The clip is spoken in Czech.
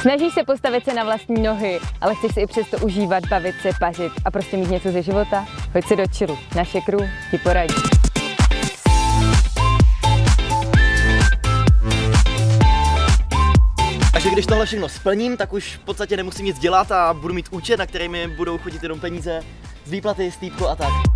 Snažíš se postavit se na vlastní nohy, ale chceš si i přesto užívat, bavit se, pařit a prostě mít něco ze života? Hoď si do Chillu, naše crew ti poradí. Takže když tohle všechno splním, tak už v podstatě nemusím nic dělat a budu mít účet, na který mi budou chodit jenom peníze z výplaty, z týpku a tak.